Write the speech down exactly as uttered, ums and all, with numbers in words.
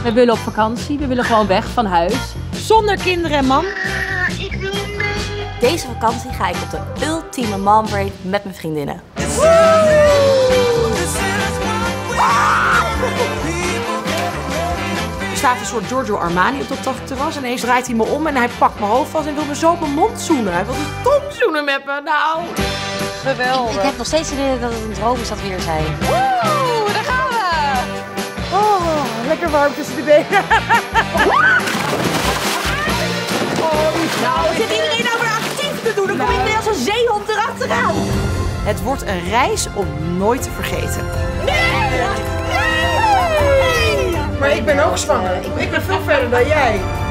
We willen op vakantie, we willen gewoon weg van huis. Zonder kinderen en man. Ik wil mee. Deze vakantie ga ik op de ultieme mombreak met mijn vriendinnen. Er staat een soort Giorgio Armani op dat terras en ineens draait hij me om en hij pakt mijn hoofd vast en wil me zo op mijn mond zoenen. Hij wil de tong zoenen met me. Nou, geweldig. Ik heb nog steeds het idee dat het een droom is dat we hier zijn. Woe, daar gaan we! Oh, lekker warm tussen de benen. Oh, nou, zit iedereen nou weer actief te doen? Dan kom je weer als een zeehond erachteraan. Het wordt een reis om nooit te vergeten. Nee! Nee! Maar ik ben ook zwanger. Ik ben veel verder dan jij.